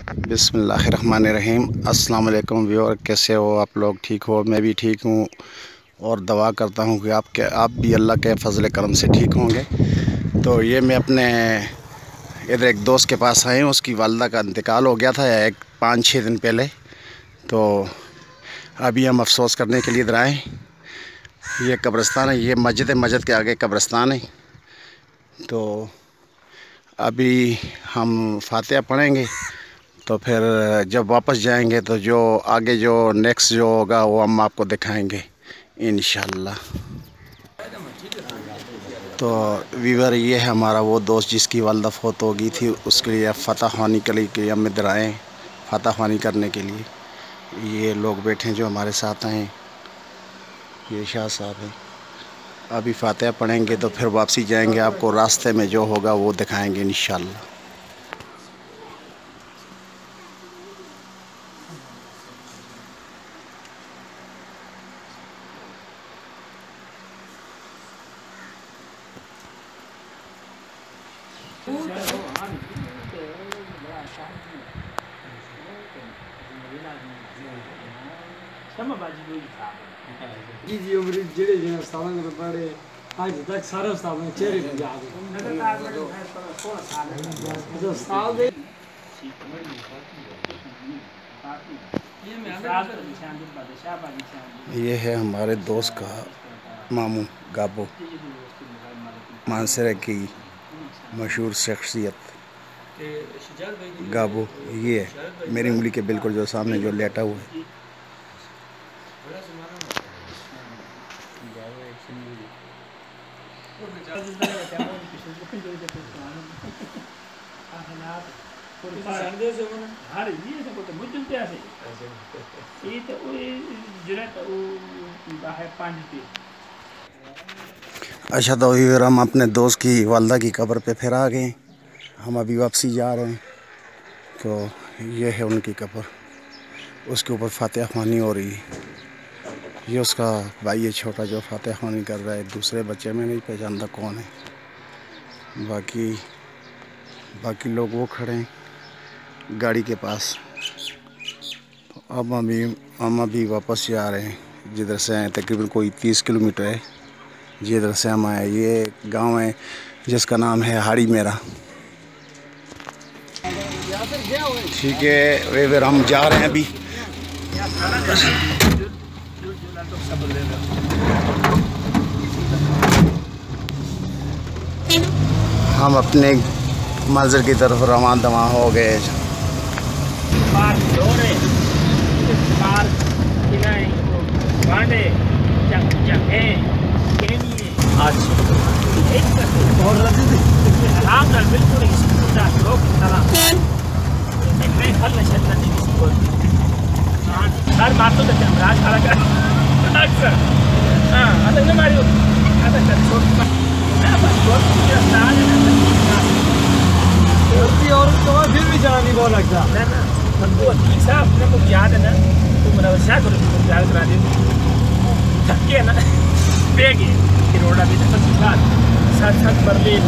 बिस्मिल्लाहिर्रहमानिर्रहीम। अस्सलाम वालेकुम व्यूअर, कैसे हो आप लोग? ठीक हो? मैं भी ठीक हूँ और दुआ करता हूँ कि आप भी अल्लाह के फजल करम से ठीक होंगे। तो ये मैं अपने इधर एक दोस्त के पास आए हूँ। उसकी वालदा का इंतकाल हो गया था 5-6 दिन पहले। तो अभी हम अफसोस करने के लिए इधर आए। ये कब्रिस्तान है, ये मस्जिद के आगे कब्रिस्तान है। तो अभी हम फातिहा पढ़ेंगे, तो फिर जब वापस जाएंगे तो जो आगे जो नेक्स्ट जो होगा वो हम आपको दिखाएंगे इंशाल्लाह। तो वीवर ये है हमारा वो दोस्त जिसकी वालदा फौत हो गई थी, उसके लिए फतह ख्वानी के लिए हम इधर आए फतह ख्वानी करने के लिए। ये लोग बैठे हैं जो हमारे साथ आए, ये शाह साहब हैं। अभी फातिहा पढ़ेंगे तो फिर वापसी जाएंगे, आपको रास्ते में जो होगा वो दिखाएंगे इंशाल्लाह। जी उम्र जेड़े जिन उस्तादां को पढ़े आज तक सारे उस्तादां चेहरे पे याद है। उस्ताद ये है हमारे दोस्त का मामू गाबो, मानसरे की मशहूर शख्सियत गाबो। ये है मेरी उंगली के बिल्कुल जो सामने जो लेटा हुआ है। अच्छा, तो फिर हम अपने दोस्त की वालदा की कब्र पे फिर आ गए। हम अभी वापसी जा रहे हैं। तो ये है उनकी कब्र, उसके ऊपर फातिहा ख्वानी हो रही है। ये उसका भाई है छोटा जो फातिहा ख्वानी कर रहा है। दूसरे बच्चे में नहीं पहचानता कौन है। बाकी लोग वो खड़े हैं गाड़ी के पास। तो अब हम अभी वापस जा रहे हैं, जिधर से आए तकरीबन कोई 30 किलोमीटर है जिधर से हम आए। ये गांव है जिसका नाम है हाड़ी मेरा। ठीक है, फिर हम जा रहे हैं अभी। हम अपने मंजिल की तरफ रवान दवा हो गए। और फिर भी चला नहीं बहुत लगता ना याद है ना। तुम क्या करो, याद करा दे थके ना बेगे कि रोड़ा भी साथ पर ले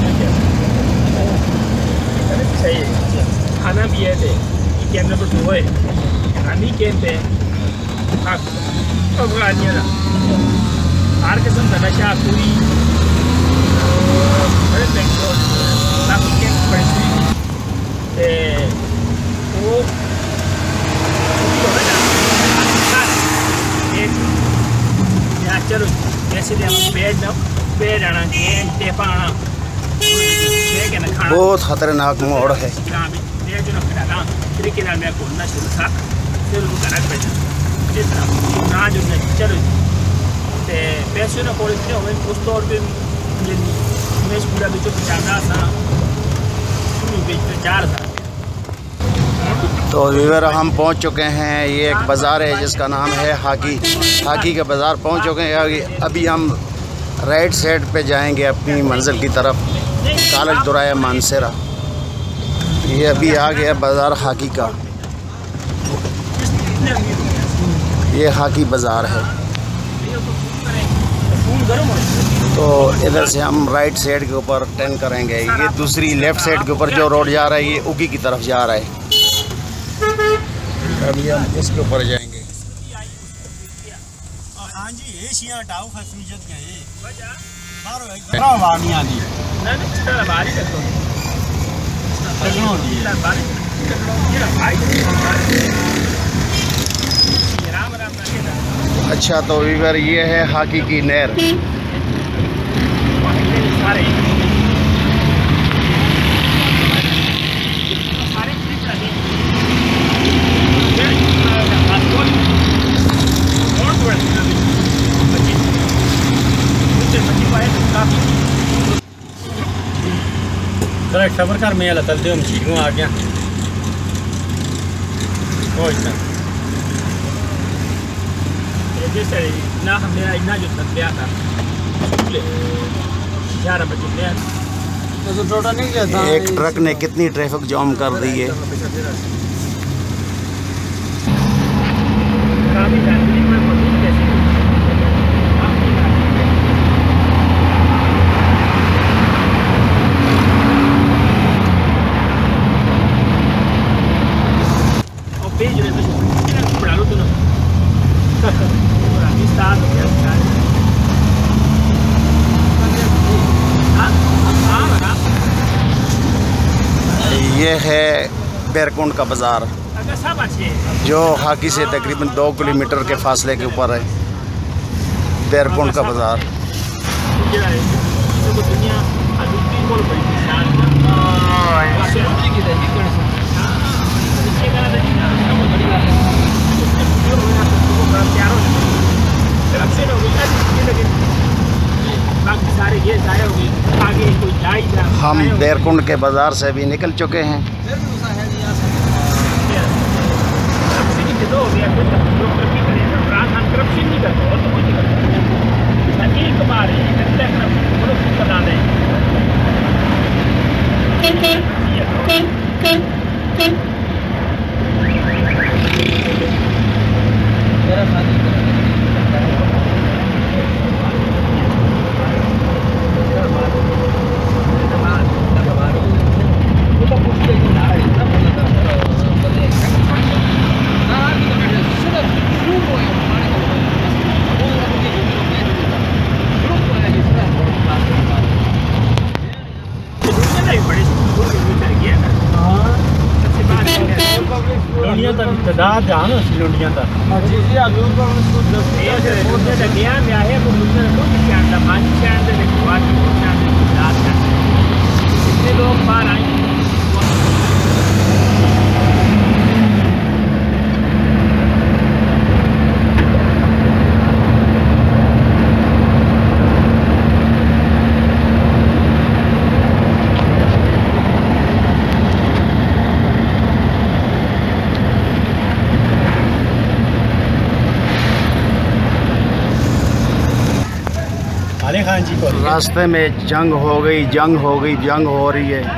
सही खाना भी है थे कैमरे पर तो है खानी कहते अफगानिया हर किस्म का नशा पूरी चलो जैसे बहुत खतरनाक मोड़ है। चलो पैसे ना पड़े उस तौर पर पूरा बिचो तो वीवर हम पहुंच चुके हैं। ये एक बाज़ार है जिसका नाम है हाकी का बाज़ार पहुंच चुके हैं। अभी हम राइट साइड पे जाएंगे अपनी मंजिल की तरफ, कॉलेज दुराया मानसरा। ये अभी आ गया बाज़ार हाकी का। ये हाकी बाज़ार है। तो इधर से हम राइट साइड के ऊपर टर्न करेंगे। ये दूसरी लेफ़्ट साइड के ऊपर जो रोड जा रहा है ये उगी की तरफ जा रहा है। अभी हम इसके ऊपर जाएंगे। हाँ जी एशिया हटाओ खफीजत गए अच्छा तो वीवर ये है हाकी की नहर। जरा खबर कर मैं चलते हम ठीक आ गया ना मेरा इतना जो गया था 11 बजे तो टोटा नहीं गया था। एक ट्रक ने कितनी ट्रैफिक जाम कर दी है। ये है बैरकुंड का बाज़ार जो हाकी से तकरीबन 2 किलोमीटर के फासले के ऊपर है। बैरकुंड का बाज़ार हम बैरकुंड के बाज़ार से भी निकल चुके हैं। लुंडियां तक तादाद ध्यान लुंडियां तक जी जी आलू को गया मैं आया को मुझे कुछ चांदा पांच चांदे ने बात चांदे तादाद कितने लोग बाहर आए खान जी को रास्ते में जंग हो गई, जंग हो रही है।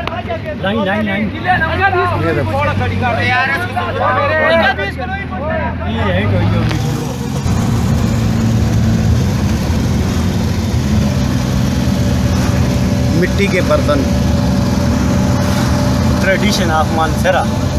मिट्टी के बर्तन ट्रेडिशन ऑफ मानसरा।